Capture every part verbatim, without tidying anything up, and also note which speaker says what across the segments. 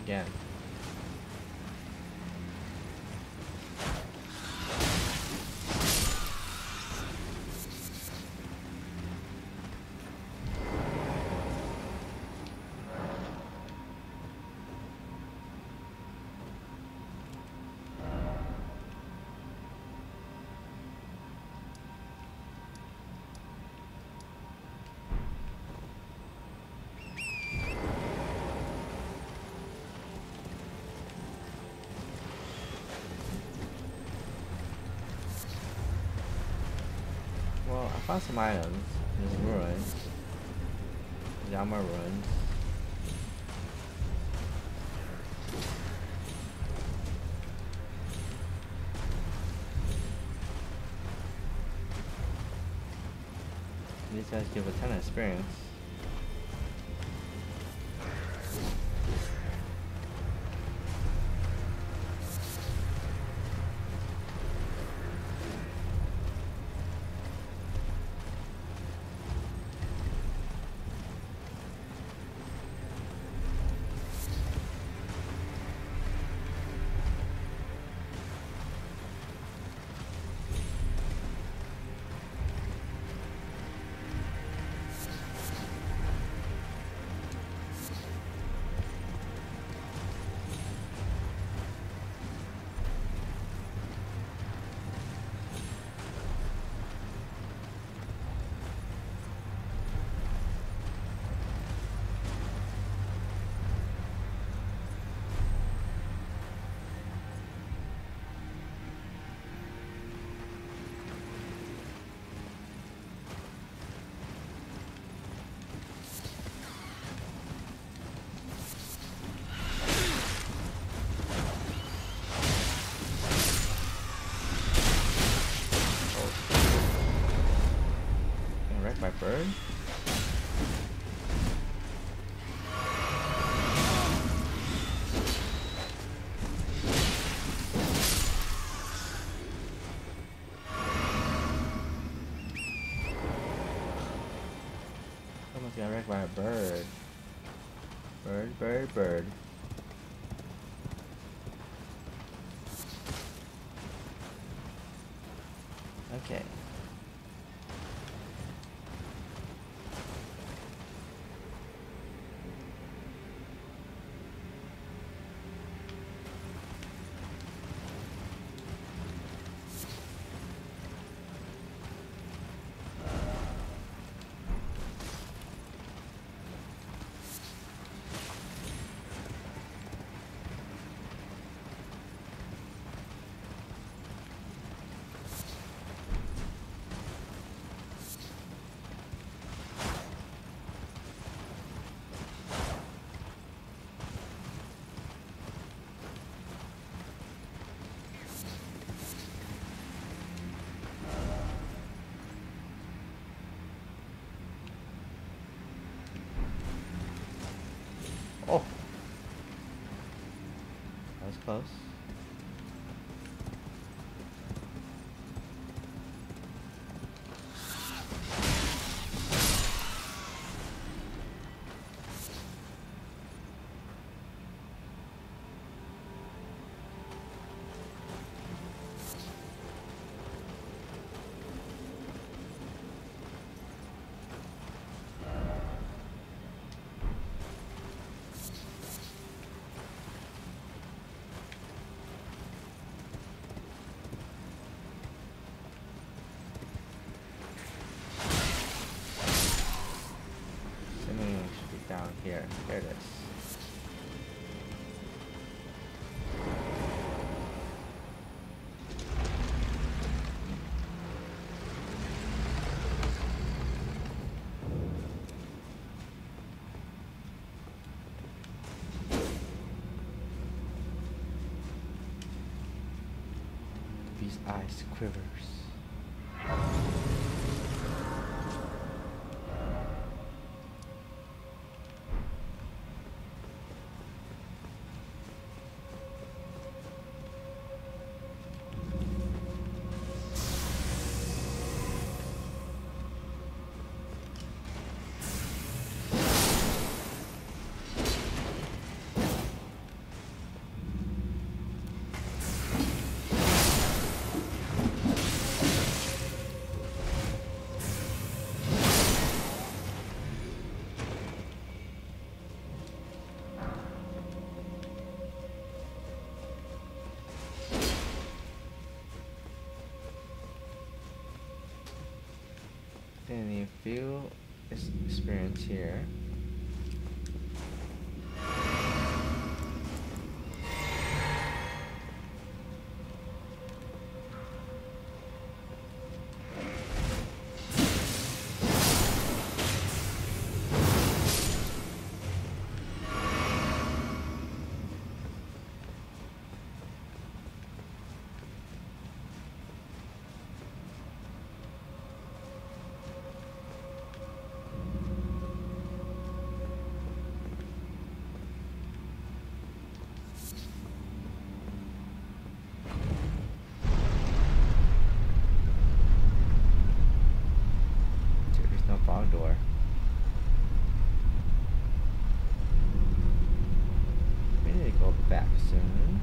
Speaker 1: again. Well, I found some items. There's ruins. Yama ruins. These guys give a ton of experience. My bird? Someone's got wrecked by a bird. Bird, bird, bird. Okay. Oh, that was close. Down here. There it is. These eyes quivers. any field experience here. Fog door. We need to go back soon.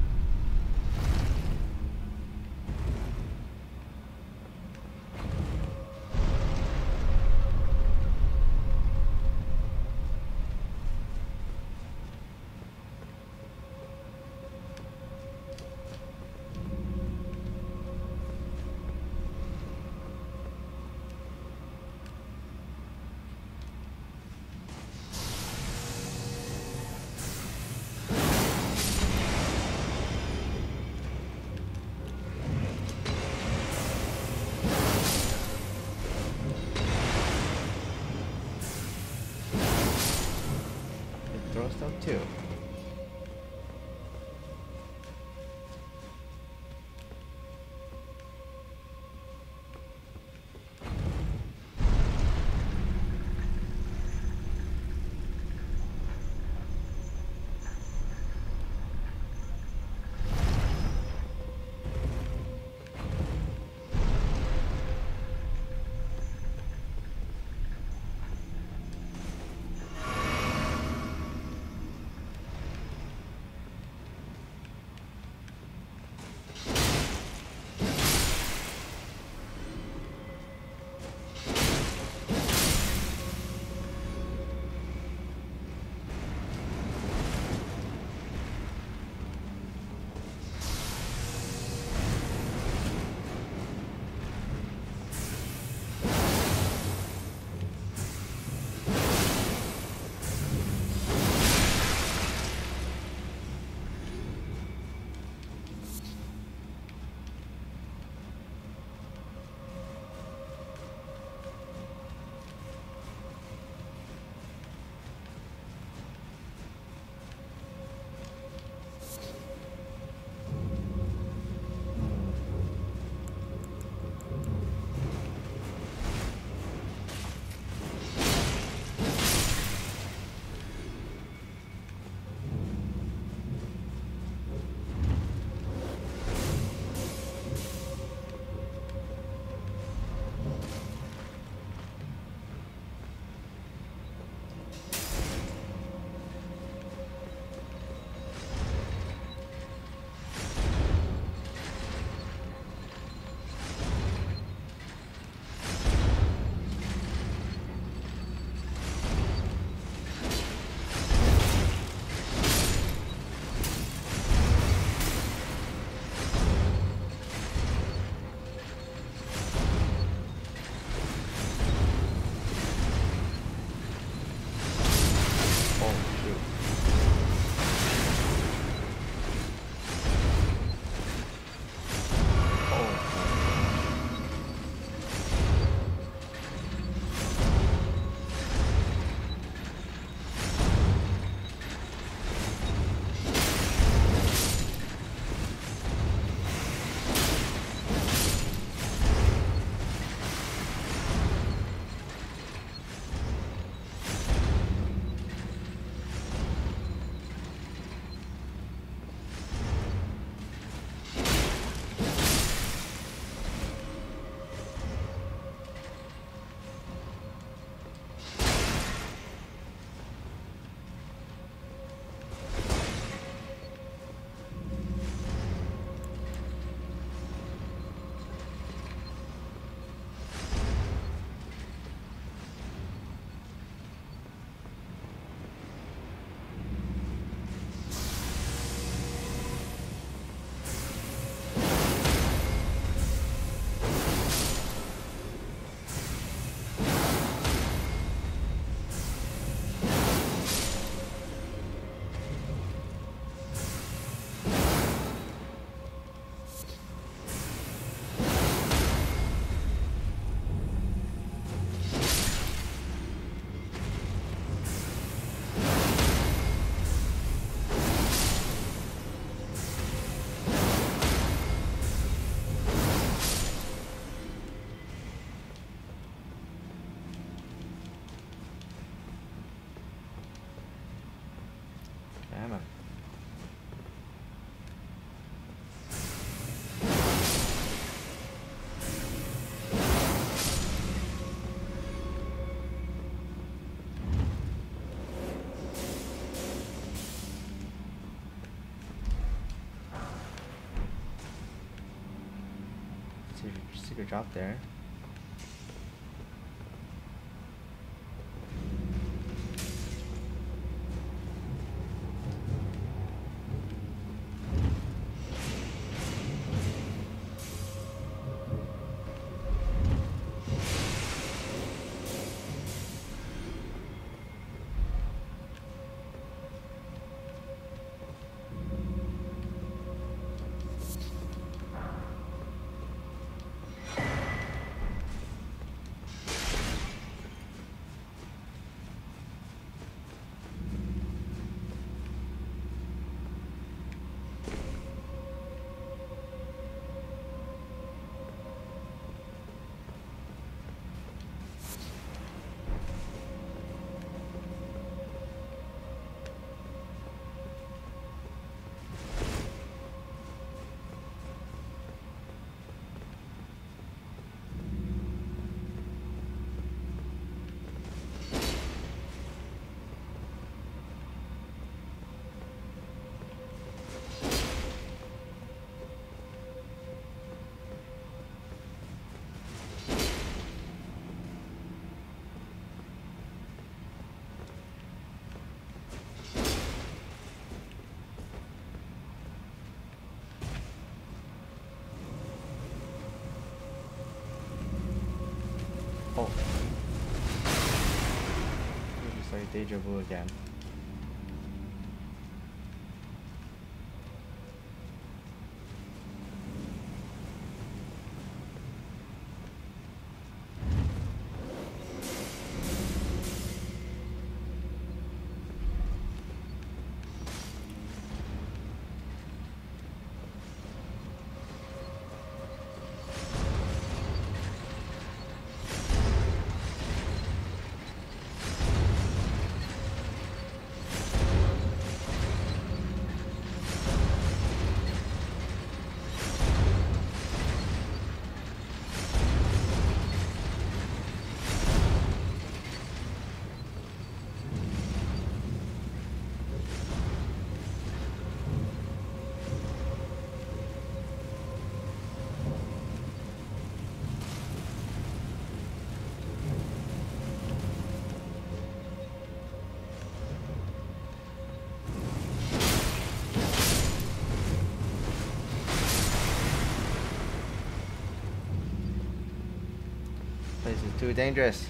Speaker 1: secret drop there. Oh. It's like deja vu again. This is too dangerous.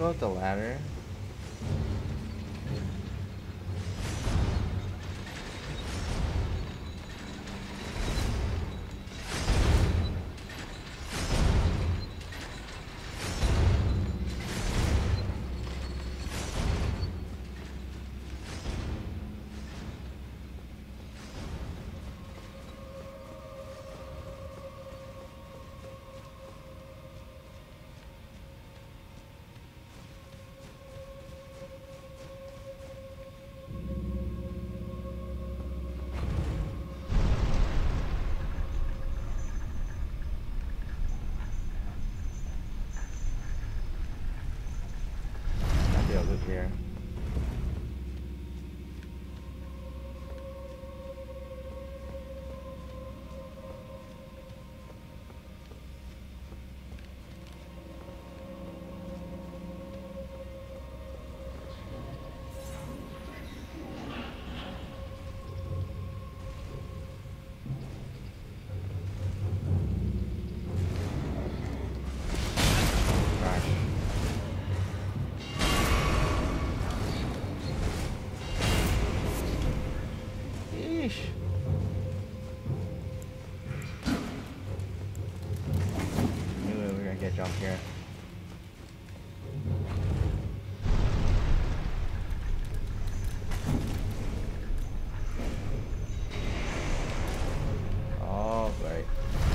Speaker 1: go up the ladder. Here. Knew we were gonna get jumped here. Oh, right.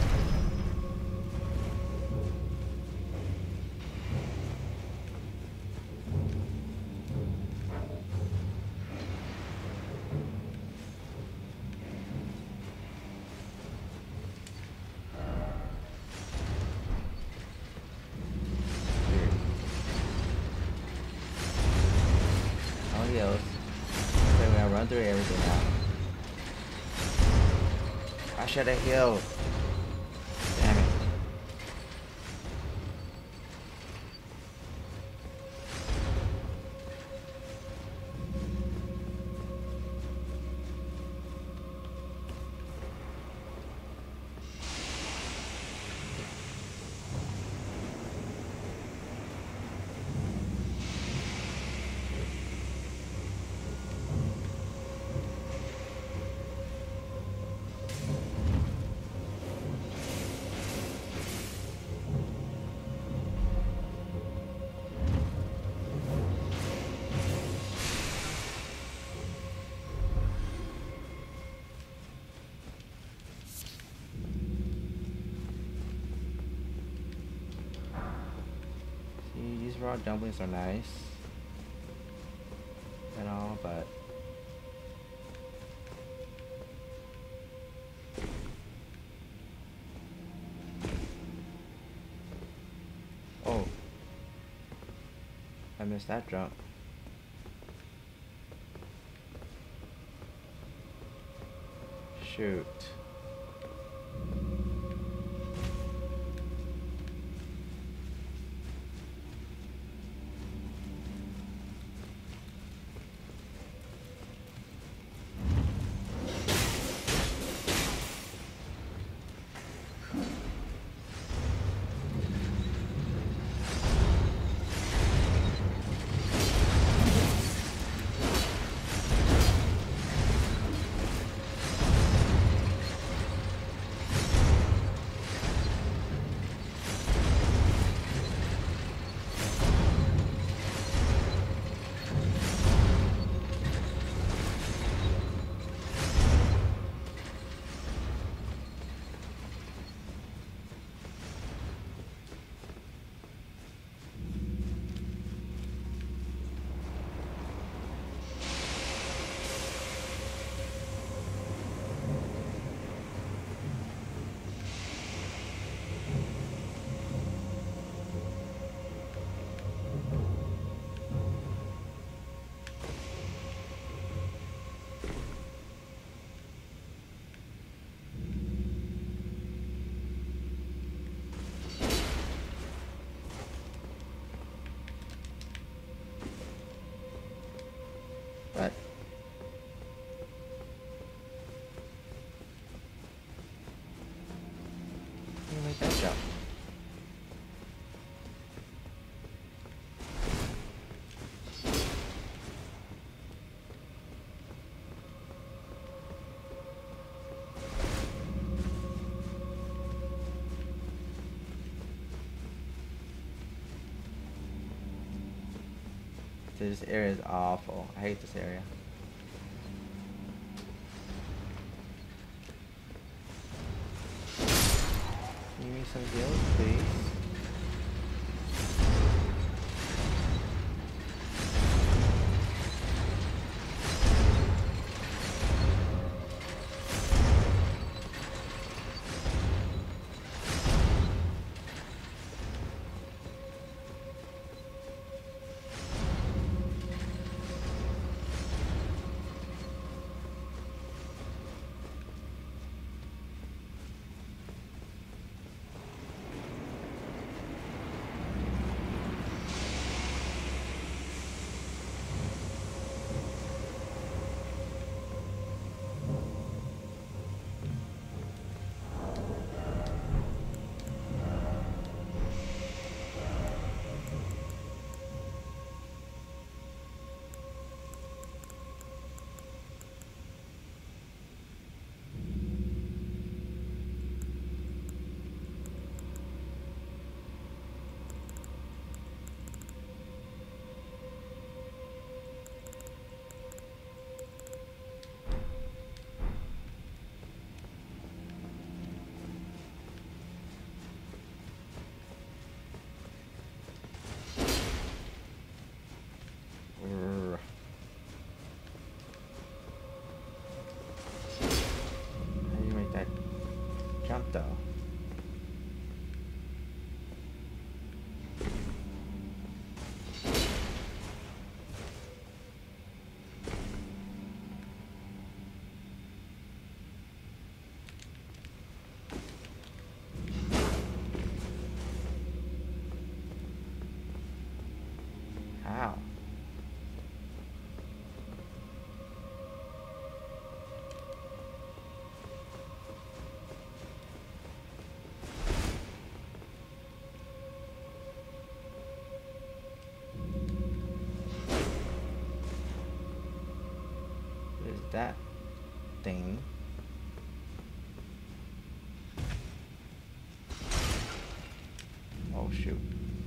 Speaker 1: Heals. So we're gonna run through everything now. I should have healed. Damn it. These raw dumplings are nice and all, but oh, I missed that jump. Shoot. But you make that jump. This area is awful. I hate this area. Give me some gills, please. Jump though. How? That thing. Oh shoot.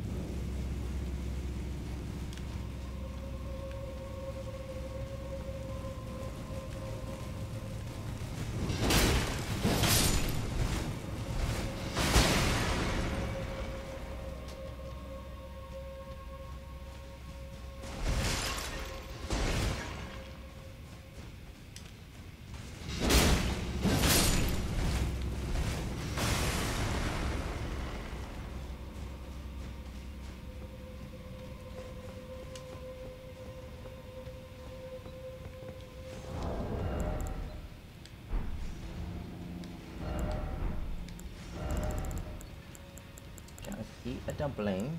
Speaker 1: Eat a dumpling.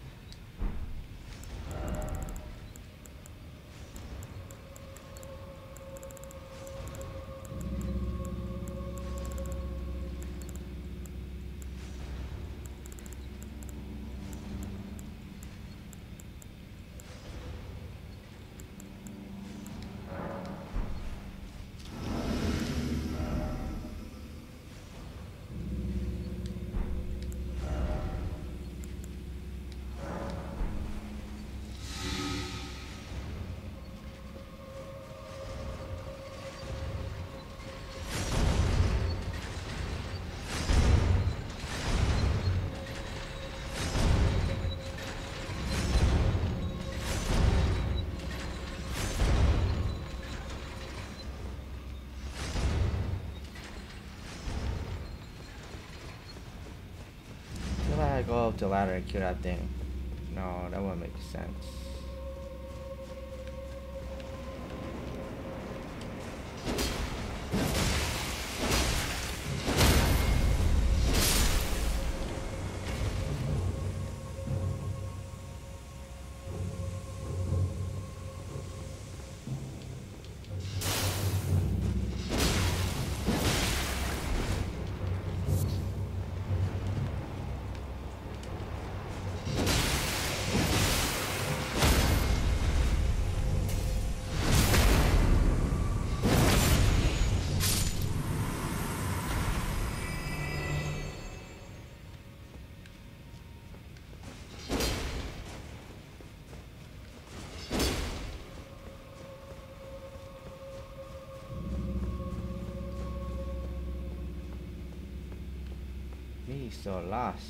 Speaker 1: Go up the ladder and kill that thing. No, that wouldn't make sense. Me so lost.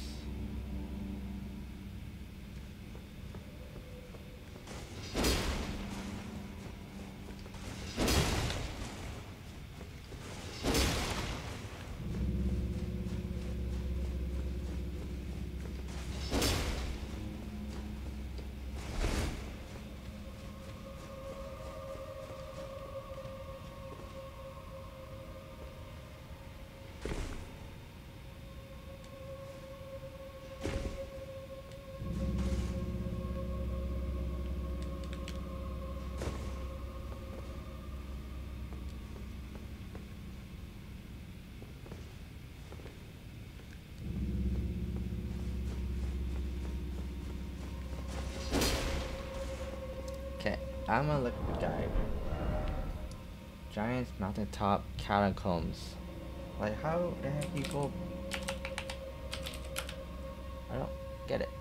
Speaker 1: Okay, I'm gonna look guy. Giants mountaintop catacombs. Like how the heck you go? I don't get it.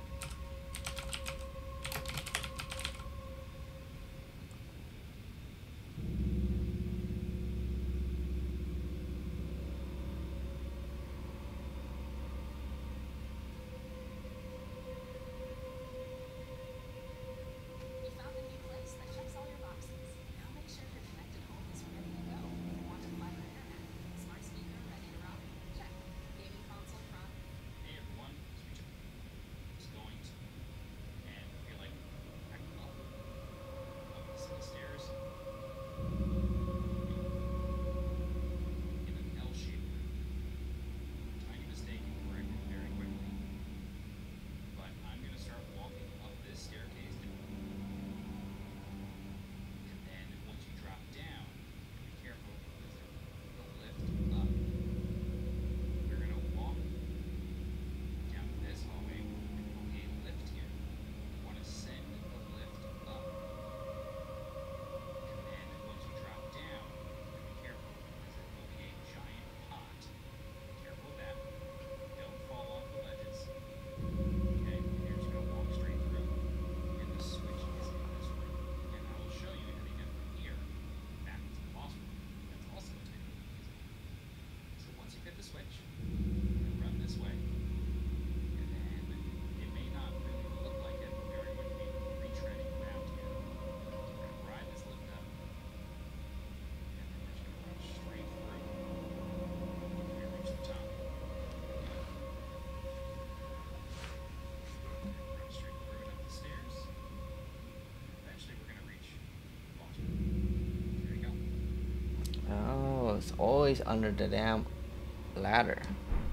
Speaker 1: Oh, it's always under the damn ladder.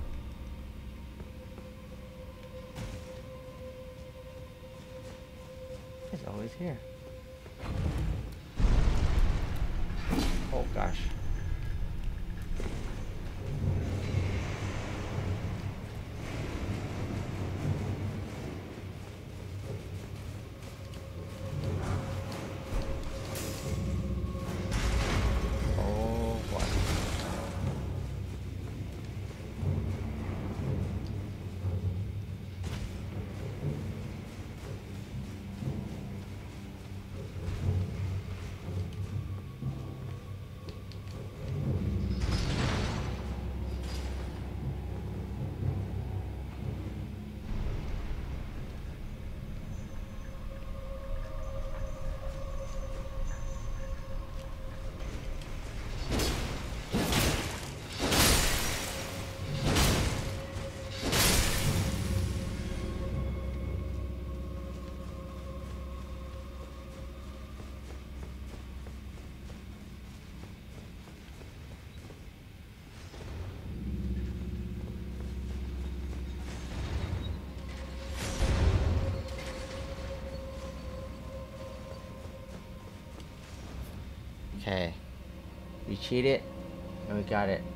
Speaker 1: It's always here. Oh gosh. Oh boy. Okay. We cheated and we got it.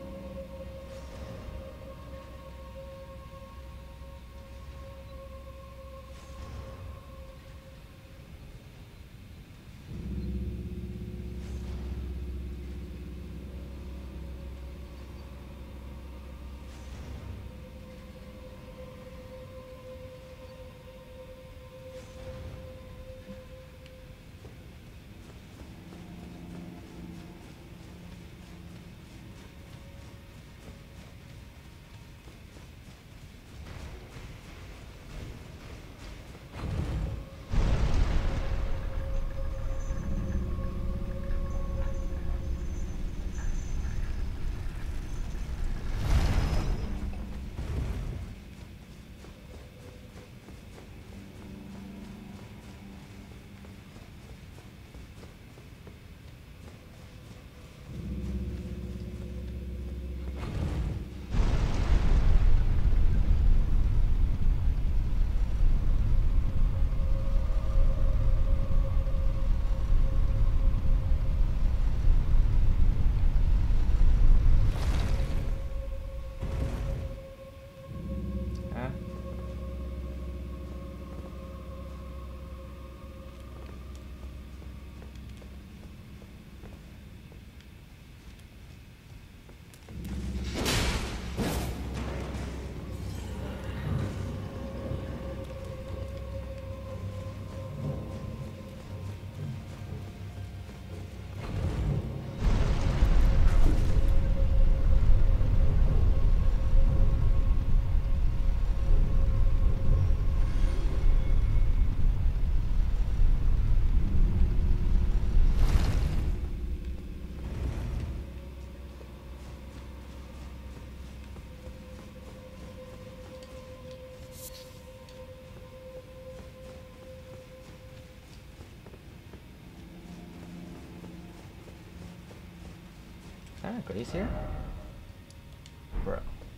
Speaker 1: Can I graze here? Bro.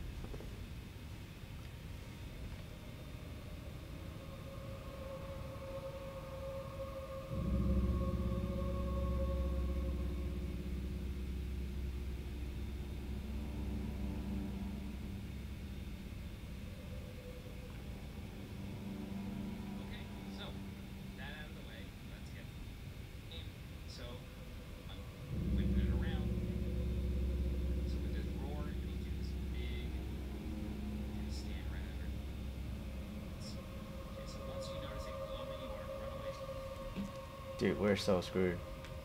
Speaker 1: Dude, we're so screwed.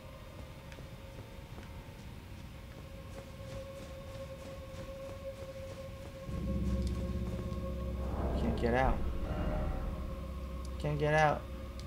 Speaker 1: Can't get out. Can't get out.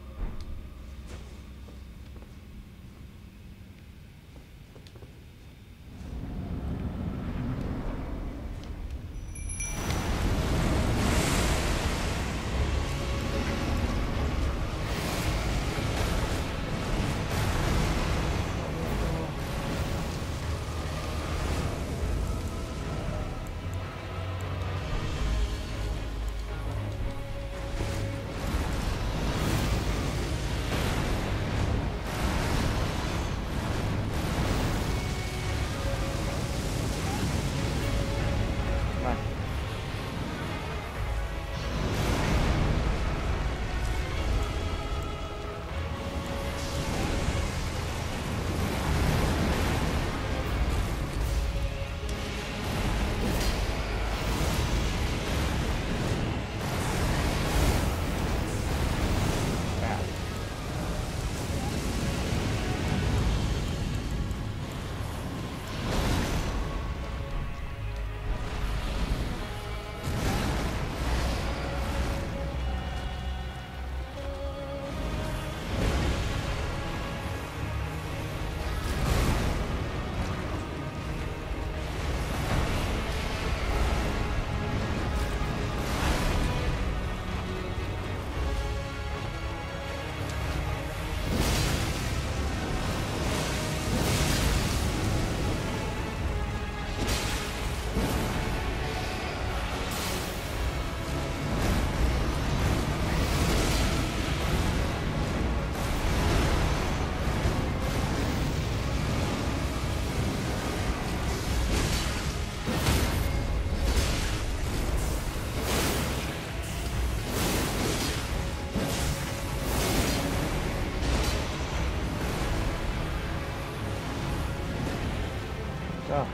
Speaker 1: Go.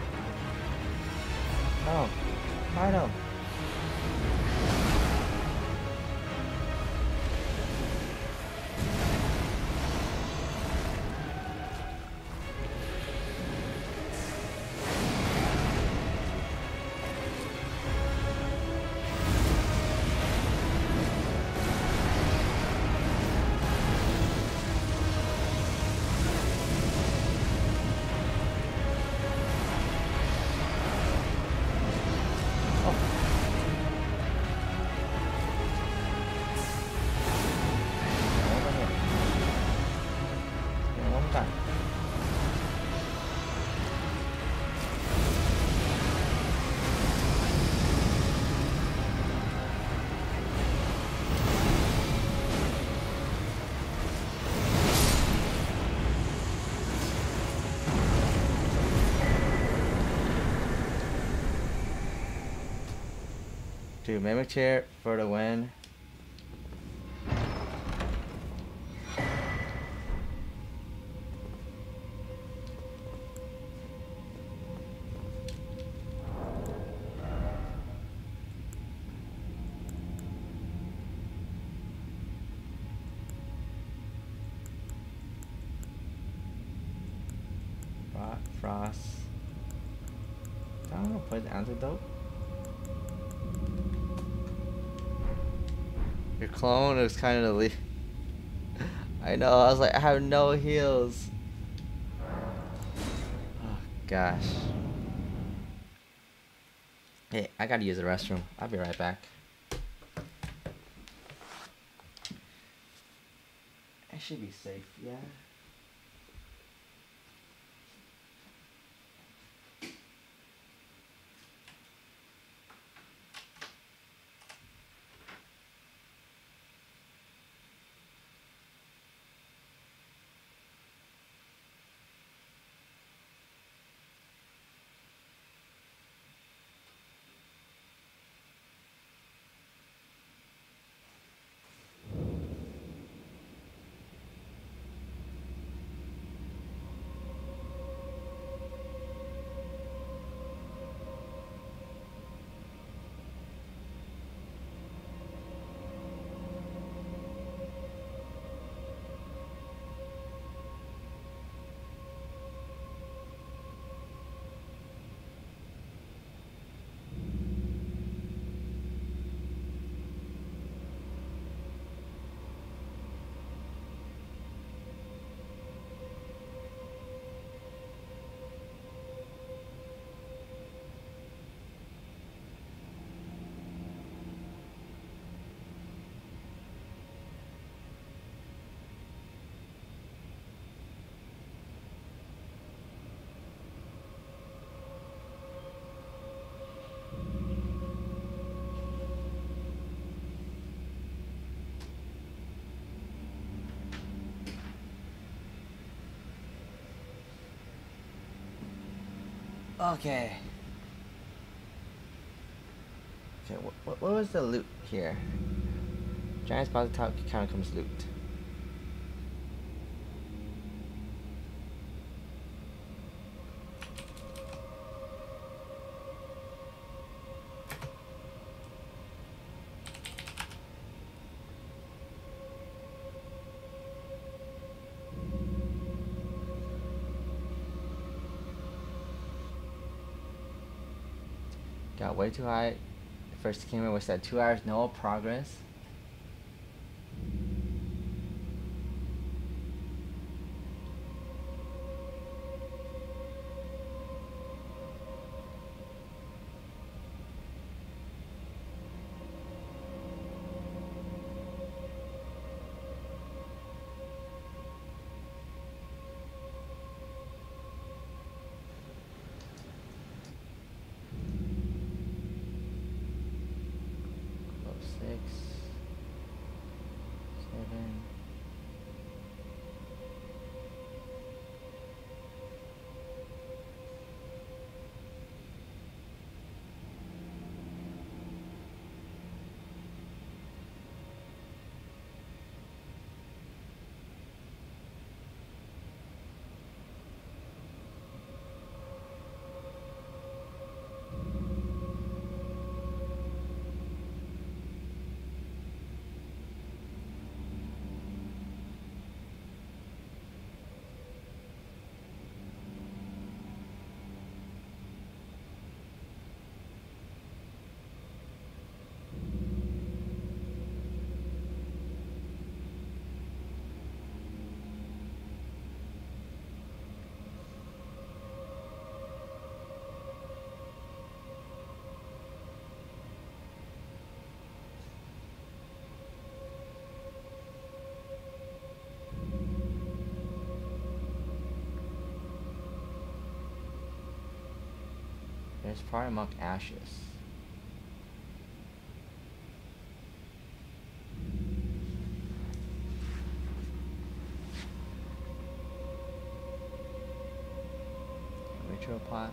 Speaker 1: Oh. I know. Dude, Mimic Chair for the win. Frost. I don't know, play the antidote. Your clone is kind of the I know, I was like, I have no heals. Oh, gosh. Hey, I gotta use the restroom. I'll be right back. I should be safe, yeah. Okay. Okay, what, what, what was the loot here? Giant spot at the top counter comes loot. Got way too high. First came in was at two hours, no progress. Six, seven. There's fire among ashes. Ritual pot.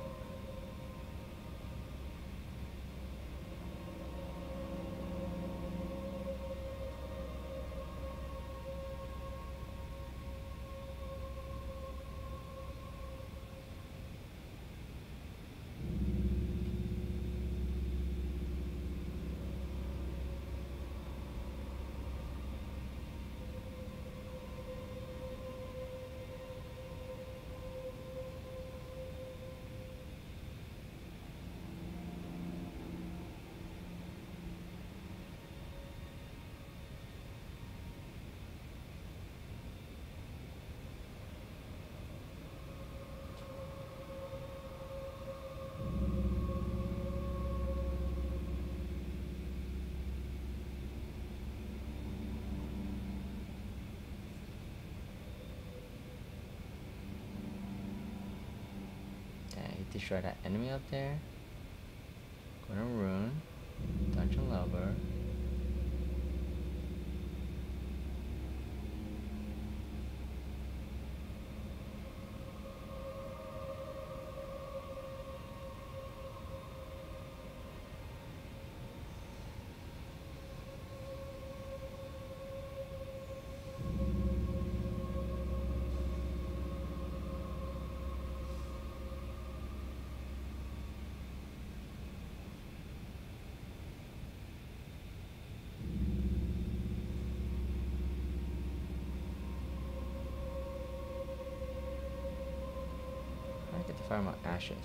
Speaker 1: Destroy that enemy up there. Gonna rune. Dungeon lover. I get the fire among ashes.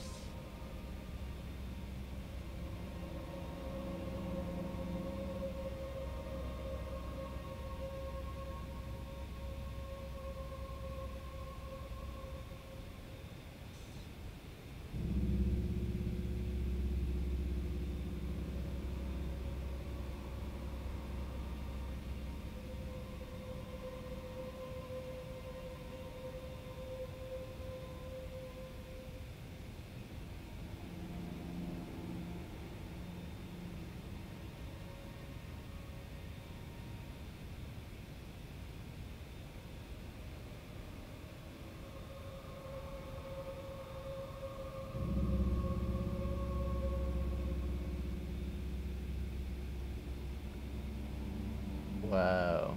Speaker 1: Whoa.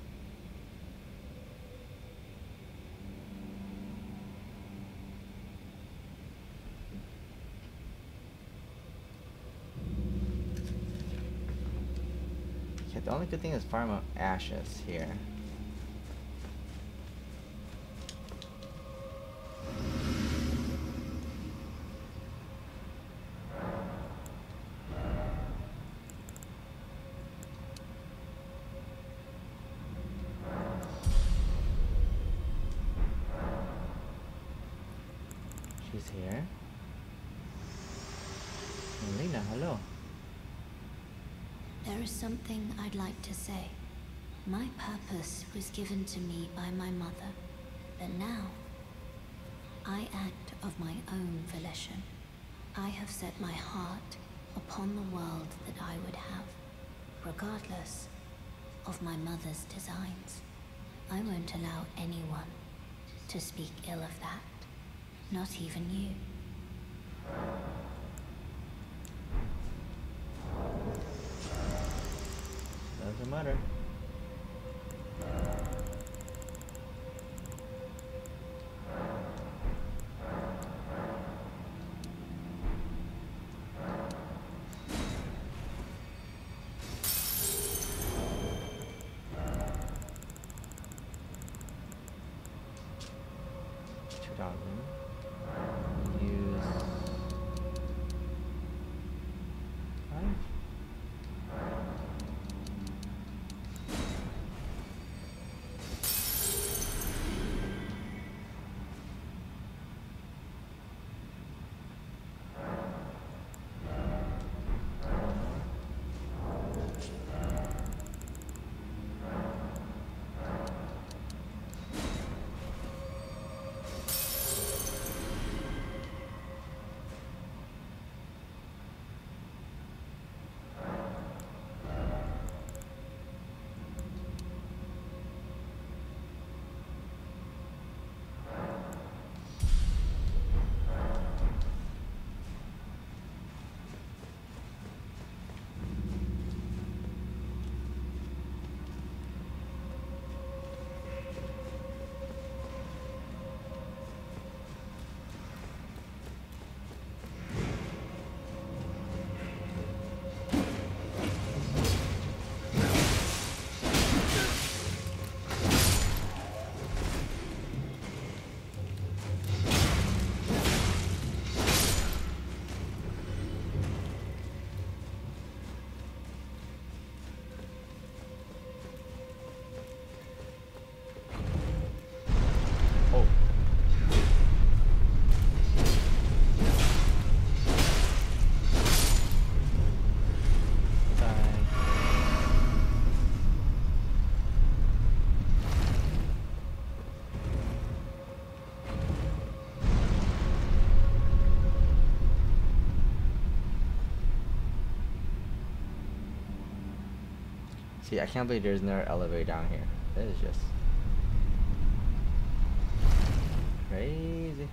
Speaker 1: Okay, the only good thing is farm up ashes here. She's here. Lena, hello.
Speaker 2: There is something I'd like to say. My purpose was given to me by my mother, but now I act of my own volition. I have set my heart upon the world that I would have, regardless of my mother's designs. I won't allow anyone to speak ill of that, not even you.
Speaker 1: Doesn't matter. Two thousand. Use five. See, I can't believe there's no elevator down here. That is just crazy.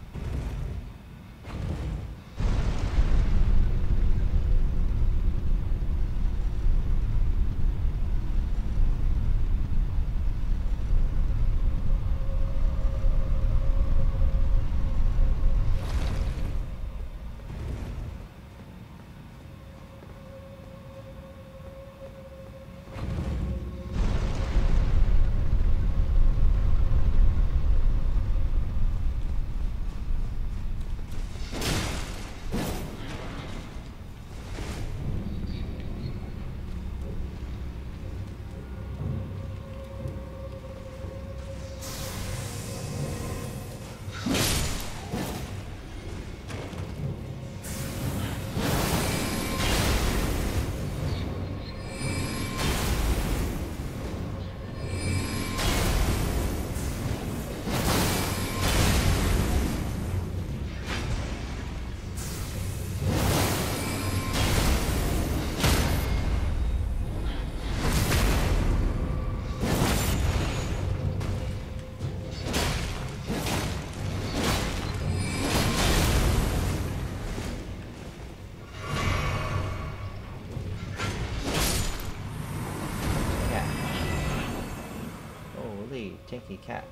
Speaker 1: Tinky cat.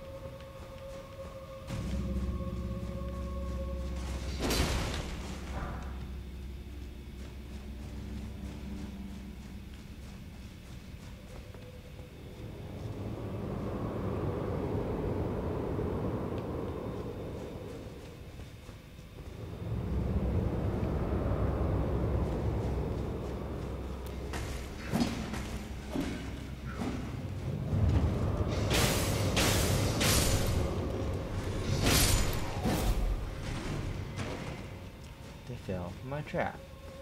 Speaker 1: Fell for my trap.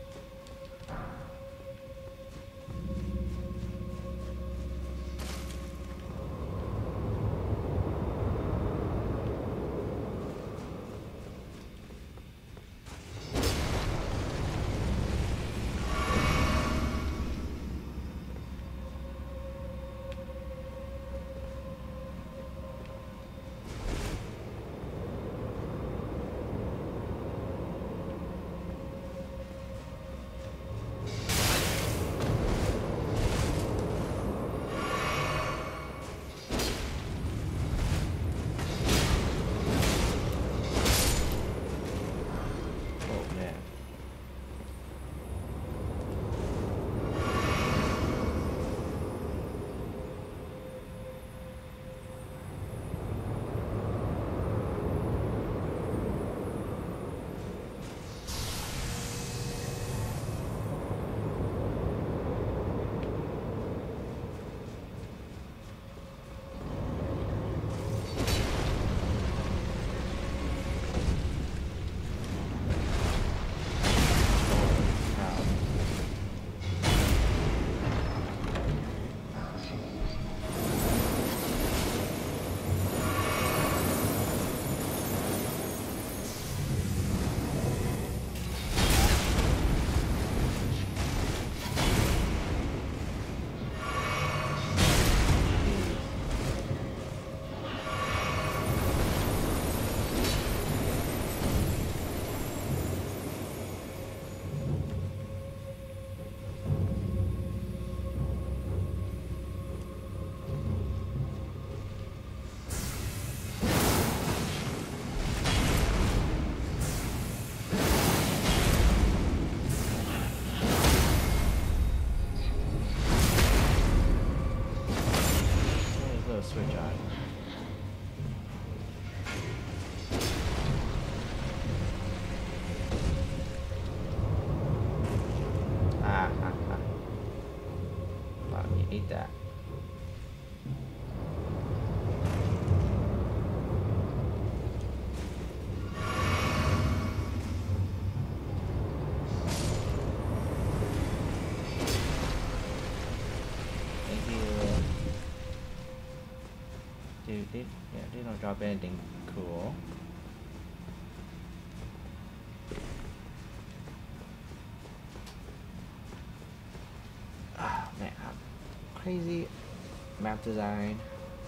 Speaker 1: Switch on. Ah, ah, ah. Wow, you need that. Thank you. Dude, they, yeah, they don't drop anything cool. Ah, man, crazy map design.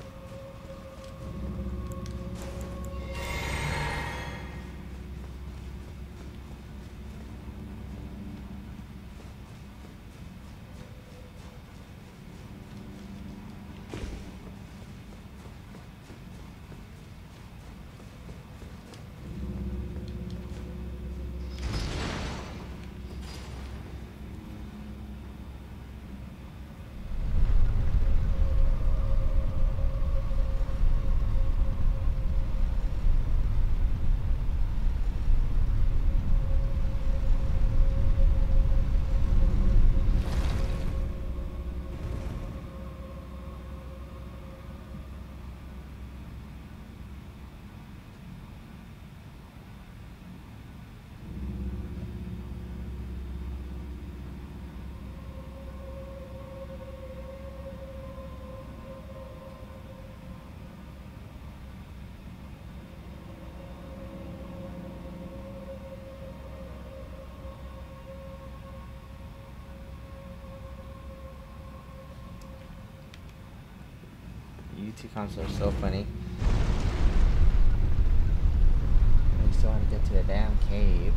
Speaker 1: You two consoles are so funny. I still want to get to the damn cave.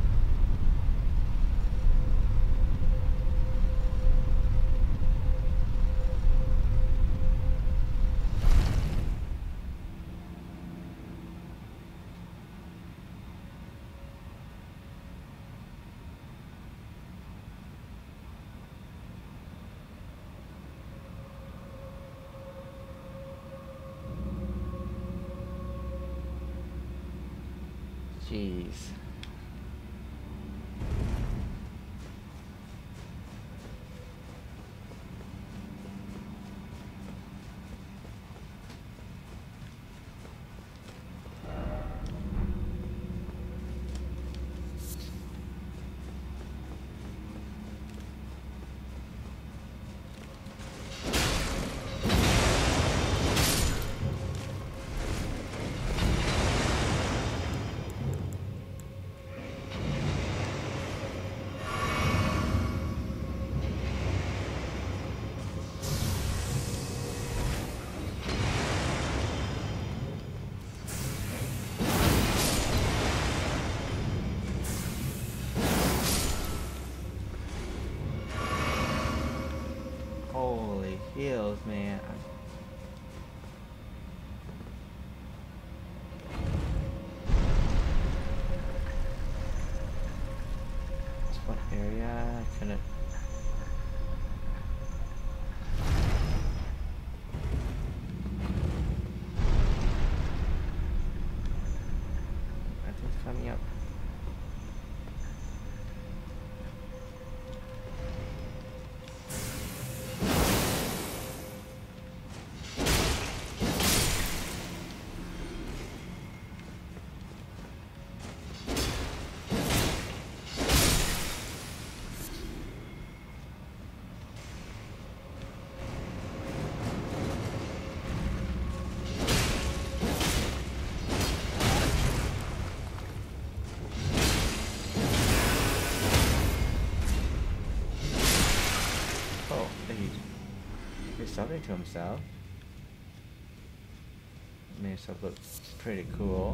Speaker 1: Jeez. Holy heels, man. This one area I couldn't. I think it's coming up. He's something to himself. Made himself look pretty cool.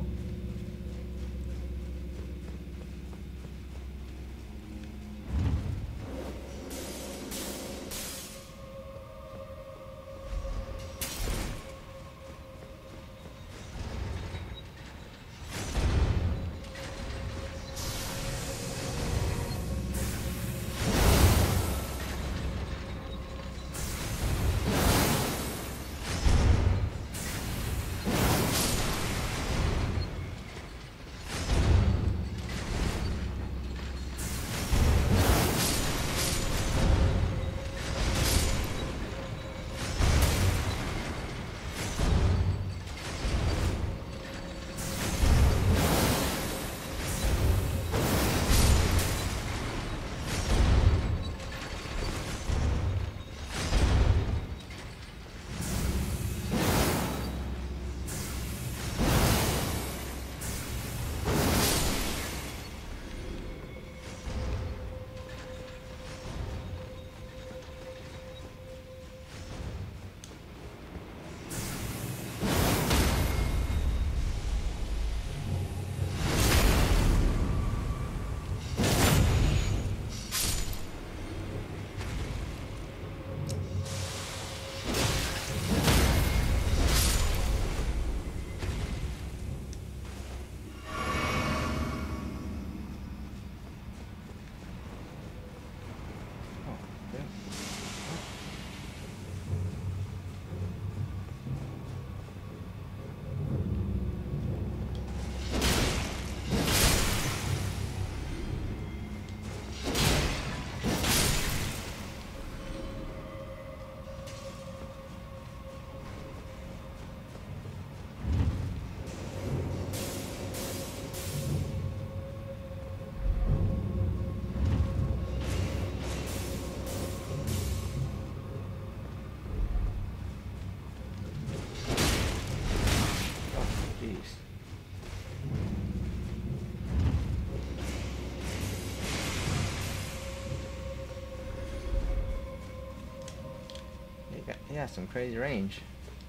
Speaker 1: He has some crazy range.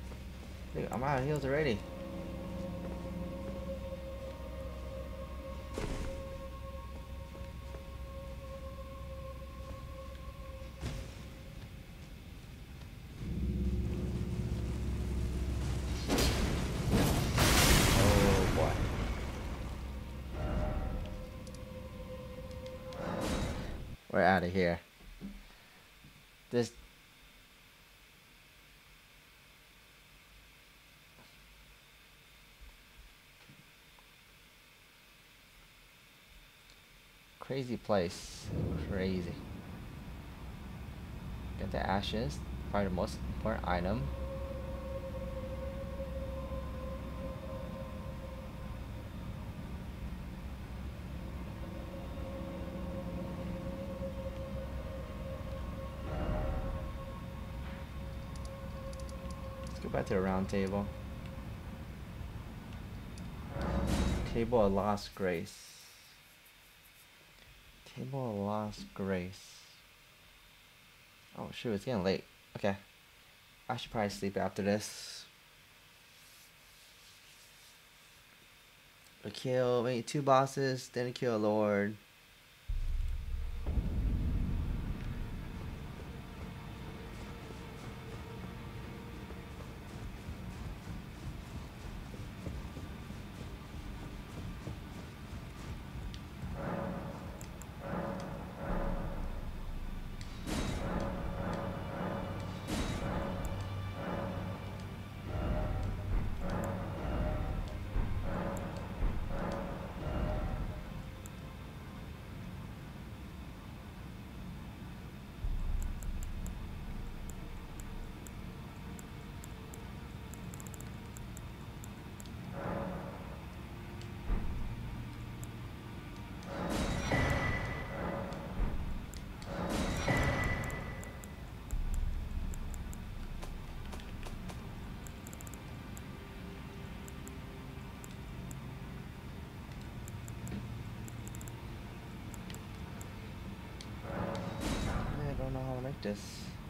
Speaker 1: Dude, I'm out of heals already. Oh boy. We're out of here. This Crazy place. Crazy. Get the ashes. Probably the most important item. Let's go back to the round table. Table of Lost Grace. Table of Lost Grace. Oh shoot, it's getting late. Okay. I should probably sleep after this. We kill maybe two bosses, then kill a lord. This.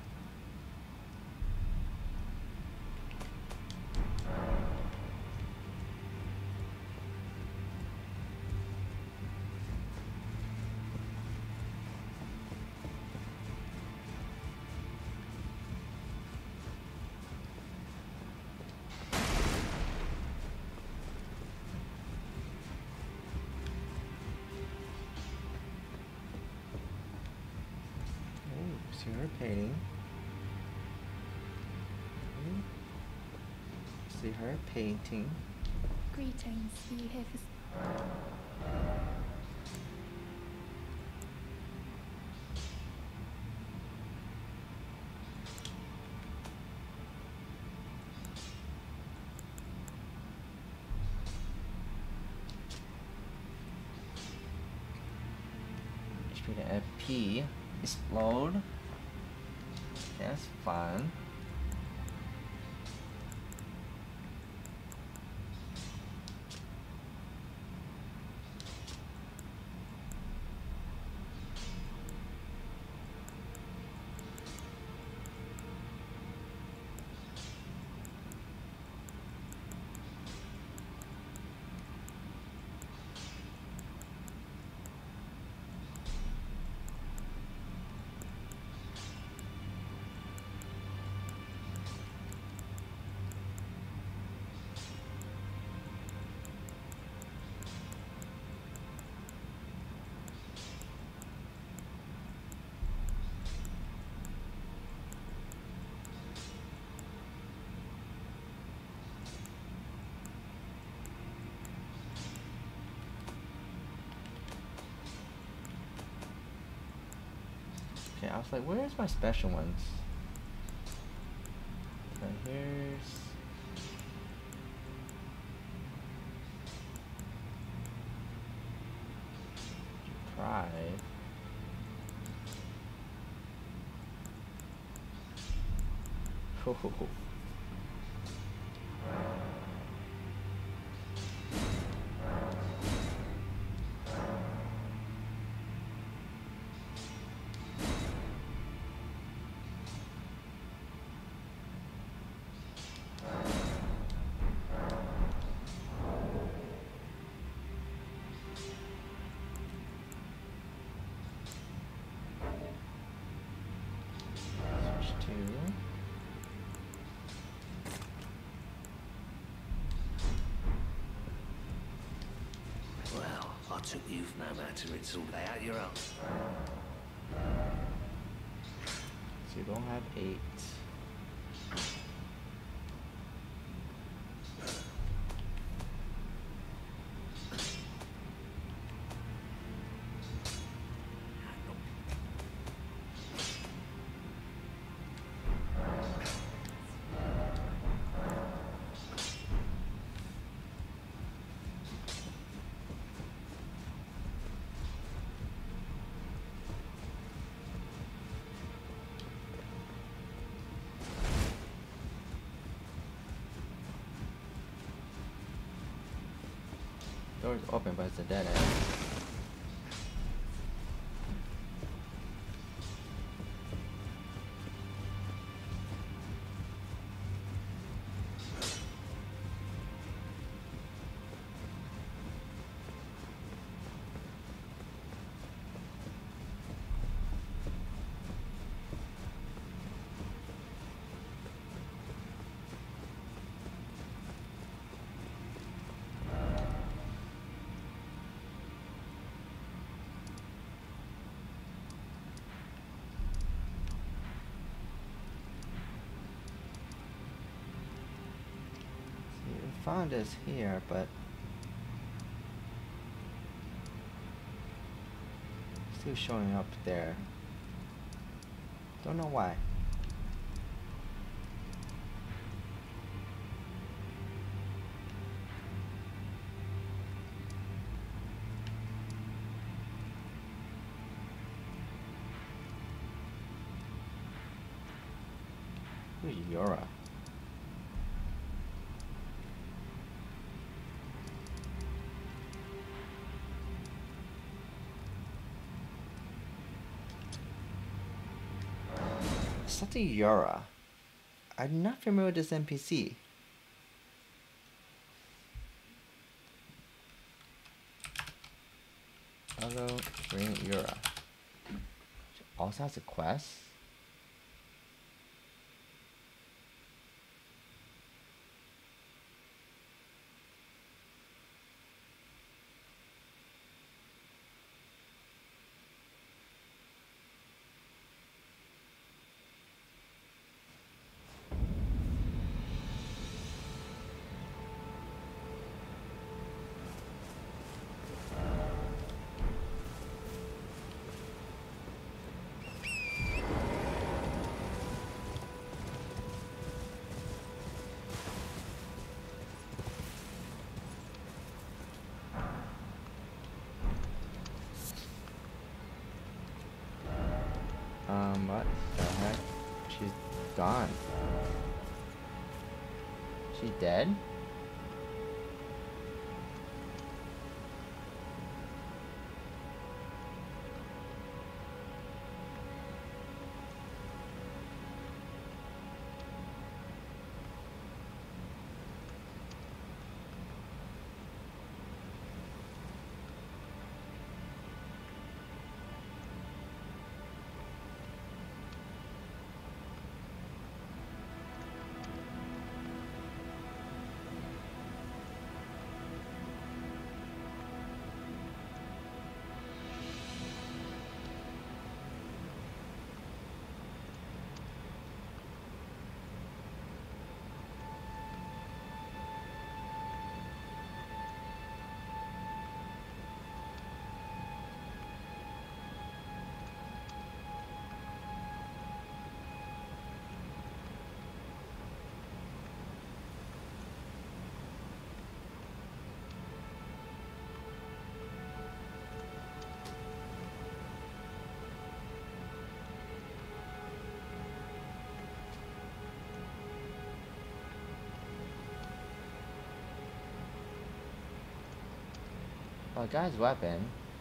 Speaker 1: See her painting. See her painting.
Speaker 3: Greetings, are you here for...
Speaker 1: H P to F P. Explode. That's fun. Okay, I was like, where's my special ones? So here's... Pride. Ho ho ho.
Speaker 4: Well, I took you no matter, it's all lay out your own.
Speaker 1: So you don't have eight. Door's open, but it's a dead end. Found this here, but still showing up there. Don't know why. Who's Yura? Something Yura. I'm not familiar with this N P C. Hello, bring Yura. She also has a quest. Um, what the heck? She's gone. She dead? Well, a guy's weapon.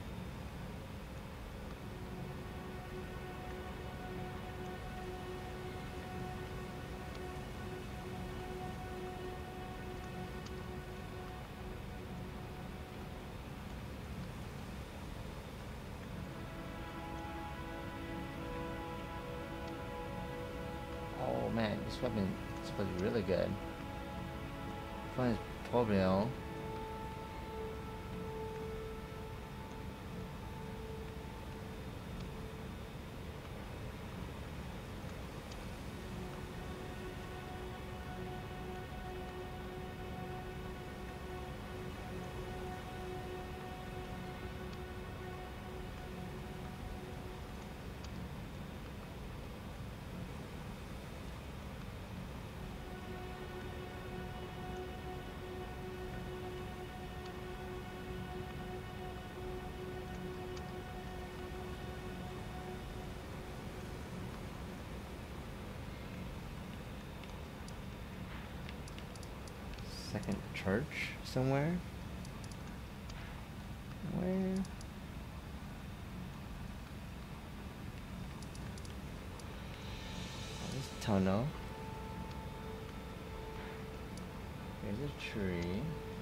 Speaker 1: Oh man, this weapon is supposed to be really good. This one is Pobleon. Second church somewhere. tunnel. Here's a tree.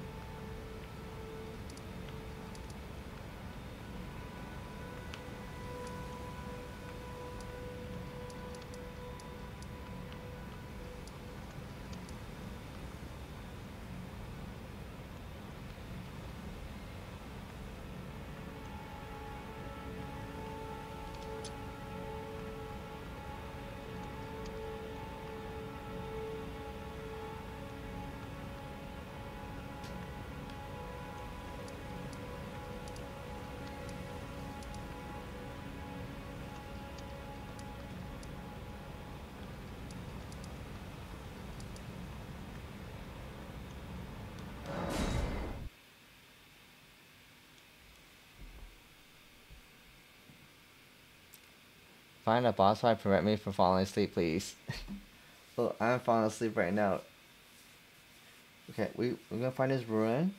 Speaker 1: Find a boss fight, prevent me from falling asleep, please. Oh, I'm falling asleep right now. Okay, we, we're gonna find this ruin.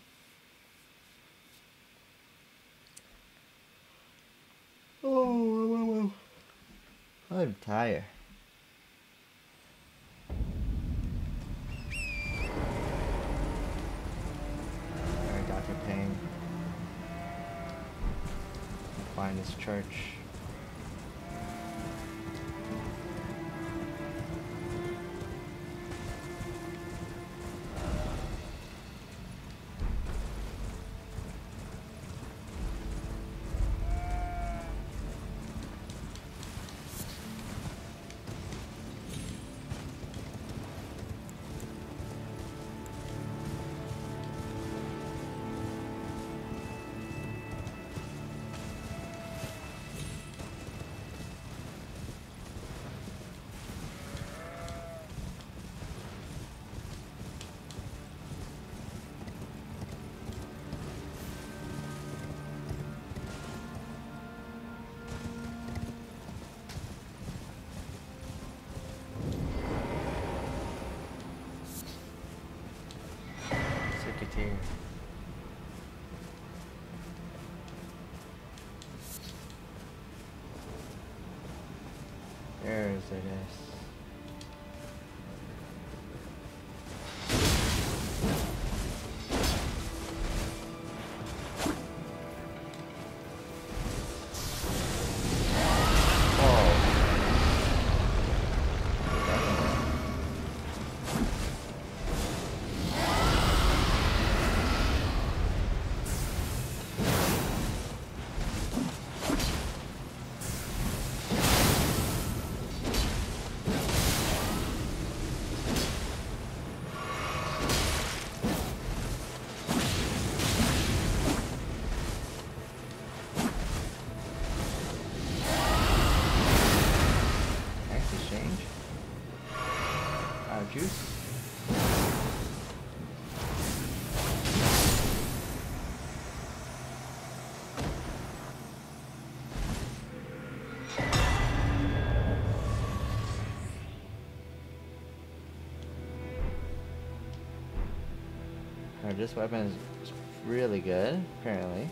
Speaker 1: Oh, whoa, whoa, whoa. I'm tired. Alright, Doctor Payne. Find this church. Here. There's it is. Juice. Alright, this weapon is really good, apparently.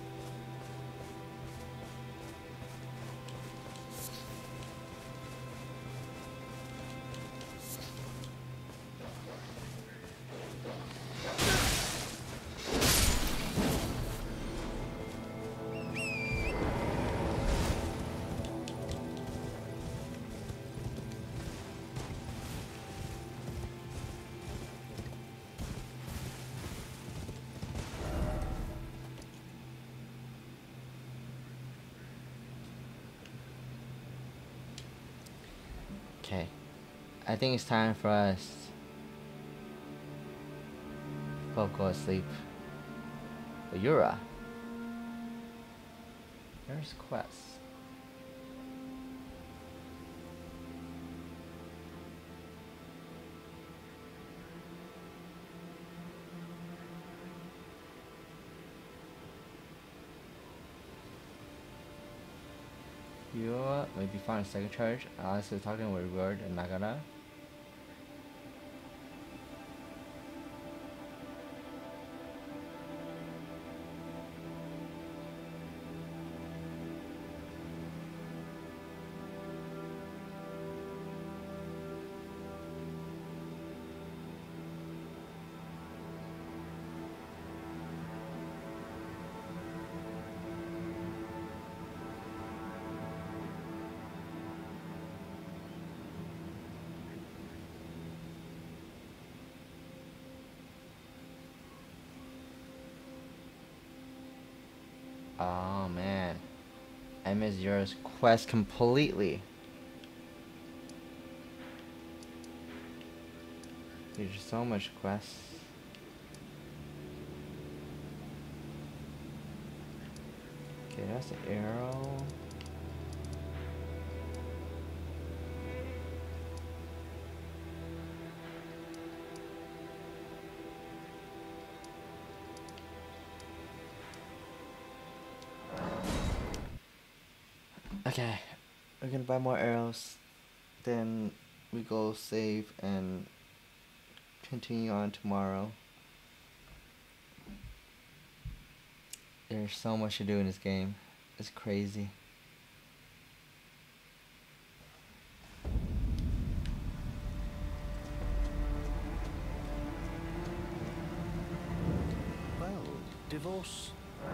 Speaker 1: Okay, I think it's time for us to both go to sleep. But Yura, there's Quest. You maybe find a second charge. Alice is talking with Word and Nagara. Oh man. I missed your quest completely. There's so much quests. Okay, that's the arrow. Okay, we're gonna buy more arrows. Then we go save and continue on tomorrow. There's so much to do in this game. It's crazy.
Speaker 4: Well, divorce.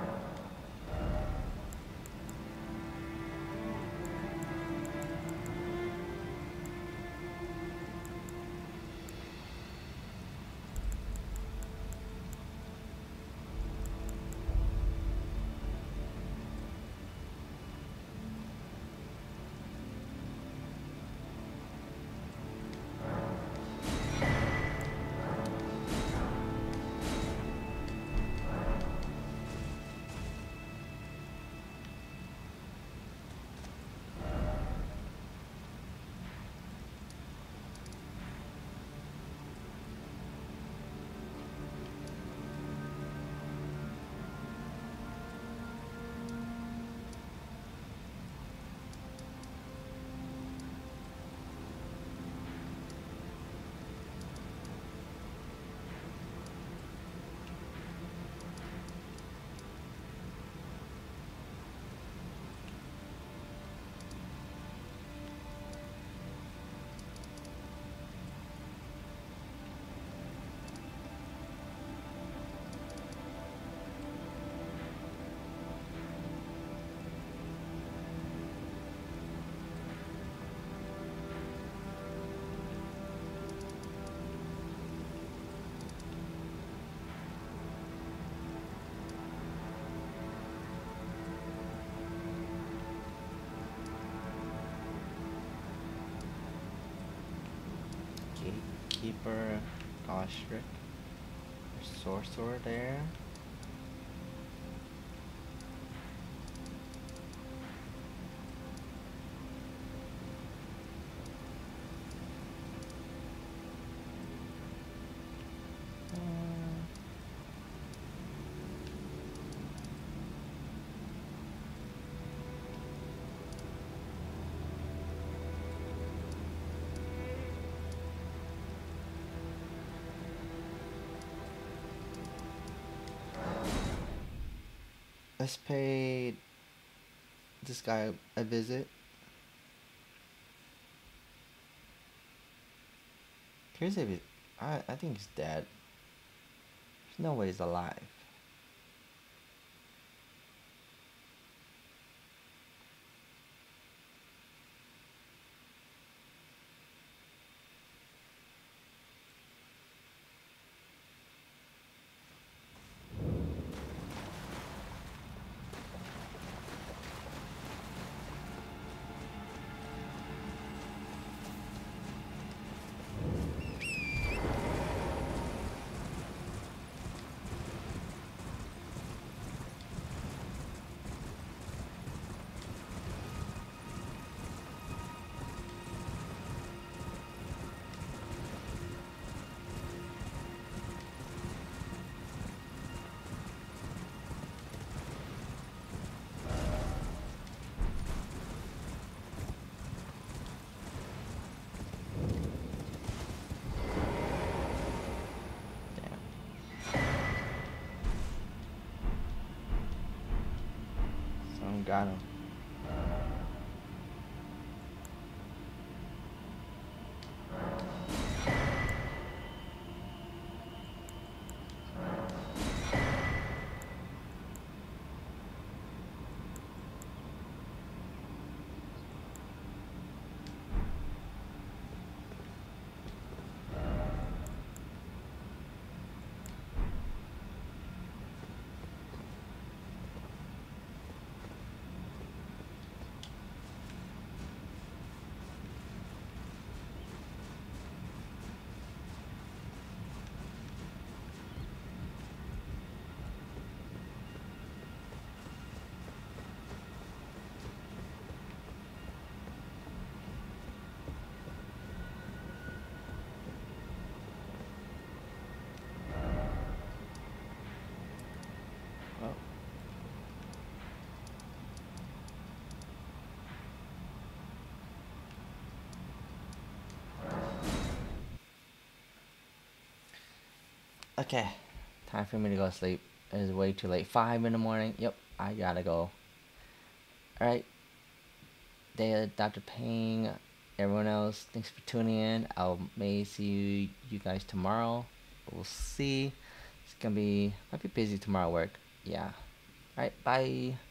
Speaker 1: Gatekeeper Goshrick. Sorcerer there. Let's pay this guy a visit. Here's if he, I I think he's dead. There's no way he's alive. Someone got him. Okay, time for me to go to sleep. It is way too late. Five in the morning. Yep, I gotta go. Alright, Daya, Doctor Payne, everyone else, thanks for tuning in. I may see you, you guys tomorrow. We'll see. It's gonna be, might be busy tomorrow at work. Yeah. Alright, bye.